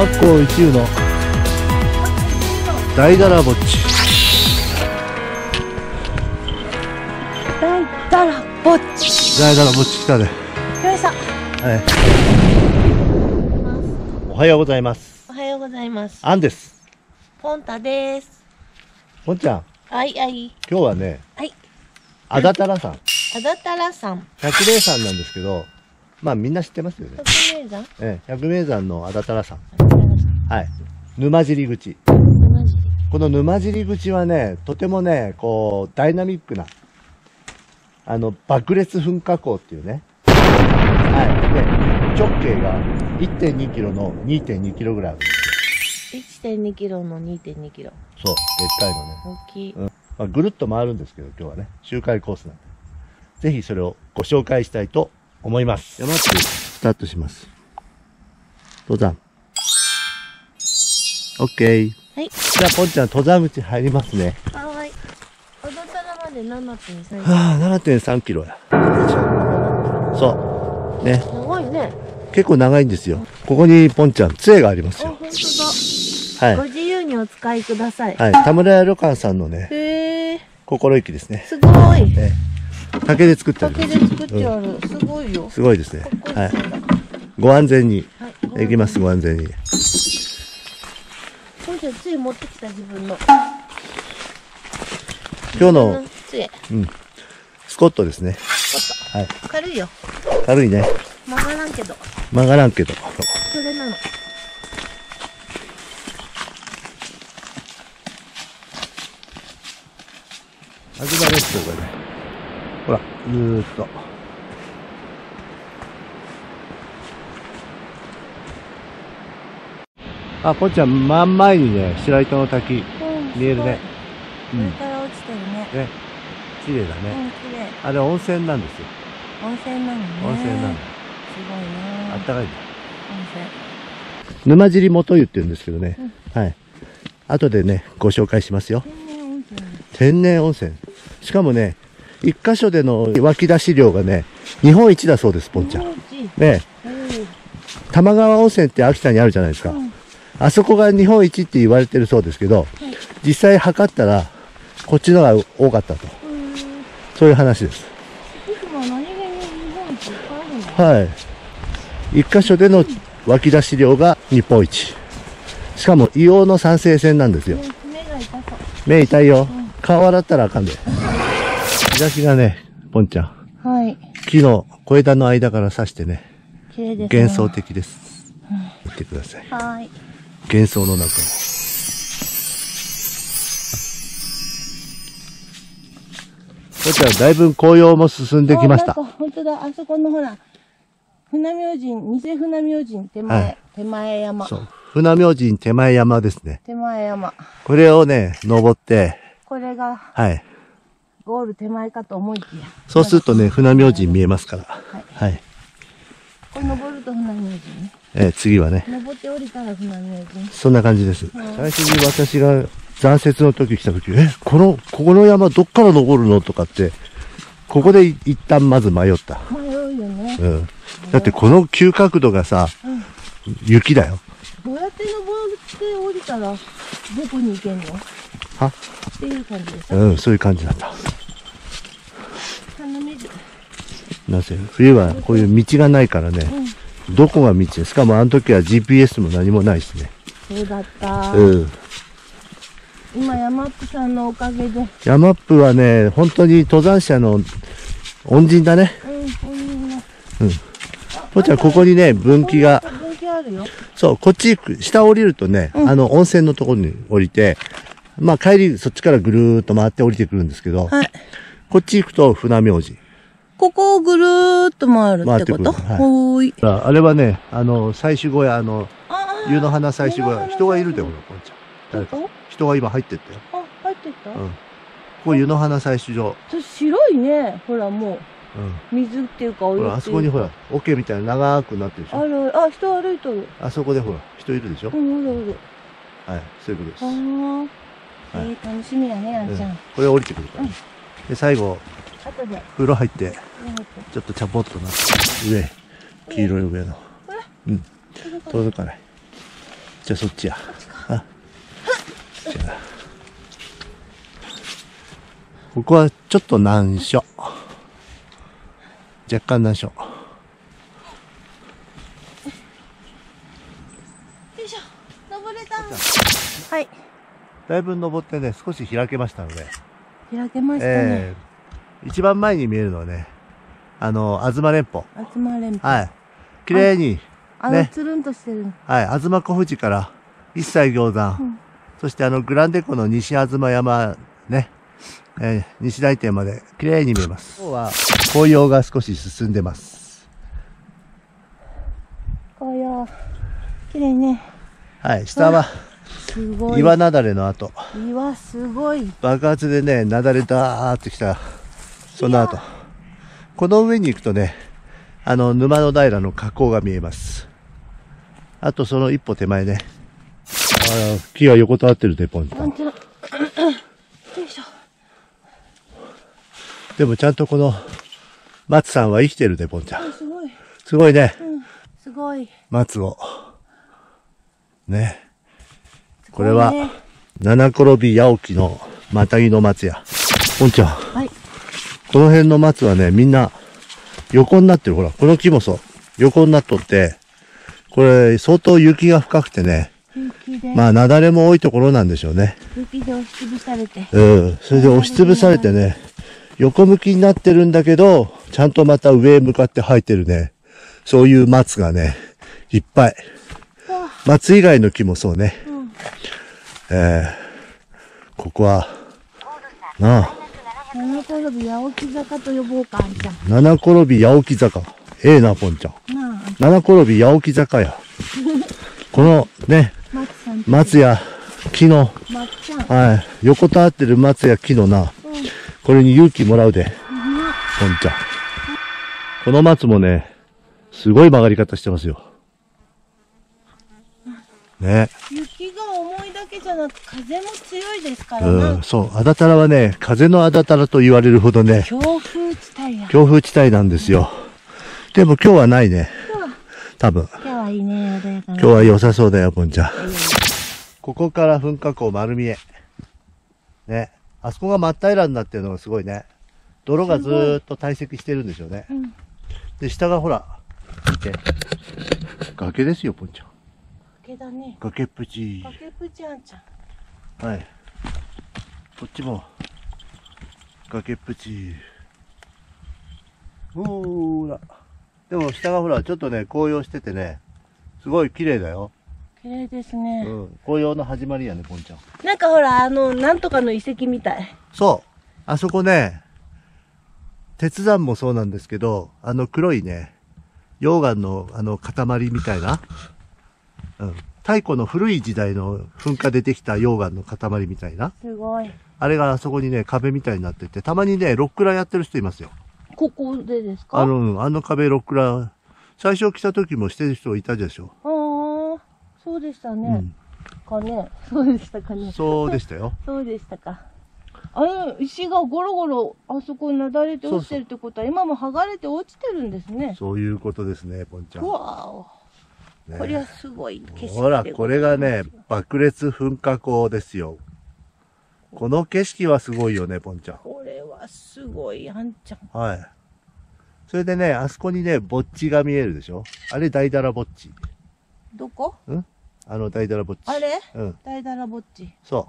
八甲一遊の大だらぼっち。 大だらぼっち。 大だらぼっち来たね。 よいしょ。 はい。おはようございます。 おはようございます。 アンです。 ポンタです。 ポンちゃん。 はいはい。 今日はね。 はい。 あだたら山。 あだたら山。 百名山なんですけど、まあみんな知ってますよね。 百名山。 百名山のあだたら山。はい。沼尻口。 沼尻。 この沼尻口はね、とてもね、こう、ダイナミックな、爆裂噴火口っていうね。はい。で、直径が 1.2 キロの 2.2 キロぐらいあるんですよ。 1.2 キロの 2.2 キロ。 そう、でっかいのね。 大きい。 うん。まあ、ぐるっと回るんですけど、今日はね、周回コースなんで。ぜひそれをご紹介したいと思います。山ってスタートします。登山。オッケー。 はい。 じゃあ、ポンちゃん、登山口入りますね。 はーい。あだたらまで 7.3 キロ。 はあ、7.3 キロや。そう。ね。 長いね。 結構長いんですよ。ここにポンちゃん、杖がありますあ、 よ。 ほんとだ。 はい。 ご自由にお使いください。 はい。田村屋旅館さんのね、 へえ。 心意気ですね。 すごい。 ね。竹で作ってある。 竹で作ってある。すごいよ。 すごいですね。はい。ご安全に。行きます、ご安全に。 そうじゃ、つい持ってきた自分の。 今日の、 杖。 スコットですね。はい。 軽いよ。 軽いね。 曲がらんけど。 曲がらんけど。 それなの。 秋葉列島がね。ほら、ずーっと。あ、ポンちゃん、真ん前にね、白糸の滝、見えるね。 上から落ちてるね。 ね。綺麗だね。 綺麗。 あれ温泉なんですよ。 温泉なのね。 温泉なの。 すごいね。 あったかいんだ。 温泉。 沼尻元湯って言うんですけどね。はい。後でね、ご紹介しますよ。天然温泉。しかもね、一箇所での湧き出し量がね、日本一だそうです、ポンちゃん。ね。玉川温泉って秋田にあるじゃないですか。あそこが日本一って言われてるそうですけど、実際測ったら、こっちのが多かったと。そういう話です。はい。一箇所での湧き出し量が日本一。しかも硫黄の酸性泉なんですよ。目痛いよ。顔洗ったらあかんで。日差しがね、ポンちゃん。 はい。 木の小枝の間から差してね。 綺麗ですね。 幻想的です。見てください。 はい。 幻想の中を。ポンちゃん、だいぶ紅葉も進んできました。 本当だ。あそこのほら、船明神、偽船明神手前、はい、手前山。 そう。船明神手前山ですね。 手前山。これをね、登って、 これが、 はい。 ゴール手前かと思いきや。 そうするとね、船明神見えますから。はい。はい。 これ登ると船明神ね。 次はね。 登って降りたら船明神。 そんな感じです。最初に私が残雪の時来た時、ここの山どっから登るのとかって、ここで一旦まず迷った。 迷うよね。 うん。だってこの急角度がさ、雪だよ。 どうやって登って降りたら、どこに行けんのはっていう感じでしょ。 うん、そういう感じなんだ。 鼻水。 なぜ冬はこういう道がないからね、どこが道です。しかもあの時は GPS も何もないしね。 そうだった。 うん。 今、ヤマップさんのおかげで。 ヤマップはね、本当に登山者の恩人だね。うん。ポンちゃん、ここにね、分岐が。 分岐あるよ。 そう、こっち行く、下降りるとね、温泉のところに降りて、まあ帰り、そっちからぐるーっと回って降りてくるんですけど、はい、こっち行くと船明神。 ここをぐるーっと回るってこと？はい。ほーい。 あれはね、採取小屋、湯の花採取小屋、人がいるで、ほら、ポンちゃん。誰か。人が今入ってったよ。 あ、入ってった？うん。 ここ湯の花採取場。 白いね、ほらもう。水っていうかお湯っていうか。ほら、 あそこにほら、桶みたいな長くなってるでしょ。 あ、人歩いとる。 あそこでほら、人いるでしょ。 うん、おる。 はい、そういうことです。 楽しみやね、あんちゃん。 これ降りてくるから。で、最後、風呂入って、ちょっとチャポッとなって、上、黄色い上の。届かない。 じゃあそっちや。あ、じゃあここはちょっと難所。若干難所。 よいしょ。登れた。はい。 だいぶ登ってね、少し開けましたので。 開けましたね。 一番前に見えるのはね、東連峰。 東連峰。 はい。綺麗に、ね。 つるんとしてる。 はい。東小富士から一切行山。そしてグランデ湖の西東山ね。西大天まで綺麗に見えます。今日は紅葉が少し進んでます。 紅葉、綺麗ね。 はい。下は、 すごい。 岩雪崩の後。 岩すごい。 爆発でね、雪崩ダーってきた。その後。この上に行くとね、沼の平の河口が見えます。あとその一歩手前ね。木が横たわってるね、ポンちゃん。よいしょ。でもちゃんとこの、松さんは生きてるね、ポンちゃん。 すごい。 すごいね。 すごい。 松を。ね。これは、七転び八起きのマタギの松や。ポンちゃん。はい。この辺の松はね、みんな、横になってる。ほら、この木もそう。横になっとって、これ、相当雪が深くてね。まあ、雪崩も多いところなんでしょうね。 雪で押しつぶされて。 それで押しつぶされてね、横向きになってるんだけど、ちゃんとまた上へ向かって生えてるね。そういう松がね、いっぱい。松以外の木もそうね。ここは、なあ。 七転び八起き坂と呼ぼうか、あんちゃん。 七転び八起き坂。ええな、ポンちゃん。七転び八起き坂や。このね、松や木の、はい、横たわってる松や木のな、これに勇気もらうで、ポンちゃん。この松もね、すごい曲がり方してますよ。ね。 雪が重いだけじゃなく、風も強いですからね。 そう。あだたらはね、風のあだたらと言われるほどね、 強風地帯や。 強風地帯なんですよ。でも今日はないね。多分。 今日はいいね、穏やかな。 今日は良さそうだよ、ポンちゃん。ここから噴火口丸見え。ね。あそこが真っ平らになってるのがすごいね。泥がずーっと堆積してるんでしょうね。で、下がほら、見て。崖ですよ、ポンちゃん。 崖だね。 崖っぷち。 崖っぷちあんちゃん。 はい。こっちも、崖っぷち。ほーら。でも下がほら、ちょっとね、紅葉しててね、すごい綺麗だよ。 綺麗ですね。 紅葉の始まりやね、ポンちゃん。 なんかほら、なんとかの遺跡みたい。 そう。あそこね、鉄山もそうなんですけど、黒いね、溶岩の塊みたいな、太古の古い時代の噴火でできた溶岩の塊みたいな。 すごい。 あれがあそこにね、壁みたいになってて、たまにね、ロックラやってる人いますよ。 ここでですか？ あの壁ロックラ、最初来た時もしてる人いたでしょ。 ああ、そうでしたね。そうでしたかね。 そうでしたよ。 そうでしたか。石がゴロゴロ、あそこになだれて落ちてるってことは、今も剥がれて落ちてるんですね。 そういうことですね、ポンちゃん。 わお。これはすごい景色。 ほら、これがね、爆裂噴火口ですよ。この景色はすごいよね、ポンちゃん。 これはすごい、あんちゃん。 はい。それでね、あそこにね、墓地が見えるでしょ？あれ、大だら墓地。 どこ？ 大だら墓地。 あれ？大だら墓地。 そう。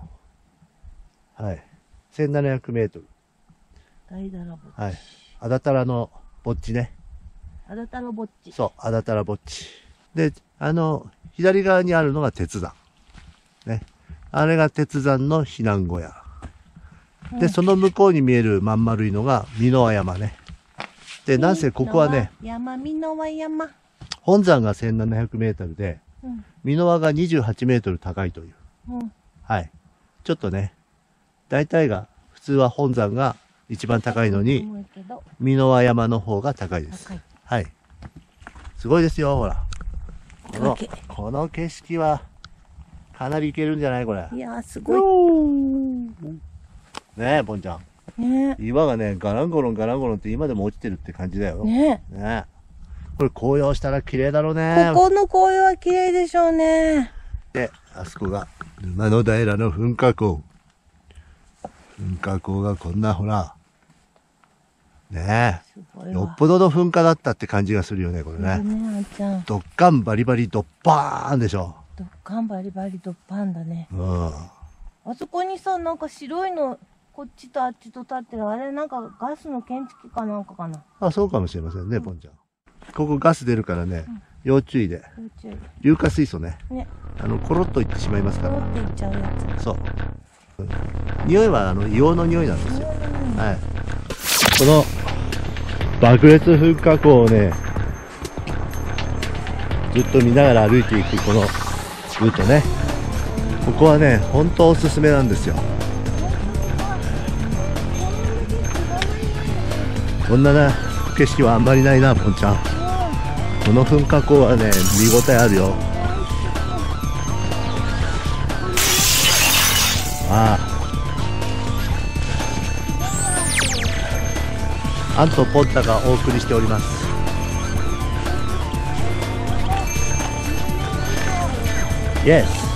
はい。1700メートル。 大だら墓地。 はい。あだたらの墓地ね。 あだたら墓地。 そう、あだたら墓地。で、左側にあるのが鉄山。ね。あれが鉄山の避難小屋。で、その向こうに見えるまん丸いのが美濃和山ね。で、なんせここはね、 美濃和山。 本山が1700メートルで、美濃和が28メートル高いという。はい。ちょっとね、大体が、普通は本山が一番高いのに、美濃和山の方が高いです。はい。すごいですよ、ほら。この景色は、かなりいけるんじゃないこれ。 いやー、すごい。 ねえ、ポンちゃん。ねえ。岩がね、ガランゴロンガランゴロンって今でも落ちてるって感じだよ。ねえ。ねえ。これ紅葉したら綺麗だろうね。 ここの紅葉は綺麗でしょうね。 で、あそこが沼の平の噴火口。噴火口がこんなほら、ねえ、よっぽどの噴火だったって感じがするよね、これね。ドッカンバリバリドッパーンでしょ。 ドッカンバリバリドッパーンだね。 うん。 あそこにさ、なんか白いの、こっちとあっちと立ってる、あれなんかガスの検知器かなんかかな。 あ、そうかもしれませんね、ポンちゃん。ここガス出るからね、要注意で。 要注意。 硫化水素ね。 ね。 コロッといってしまいますから。 コロッといっちゃうやつ。 そう。匂いは、硫黄の匂いなんですよ。はい。この、爆裂噴火口をね、ずっと見ながら歩いていくこのルートね。ここはね、本当おすすめなんですよ。こんなな景色はあんまりないな、ポンちゃん。この噴火口はね、見応えあるよ。ああ。アンとポンタがお送りしております。Yes。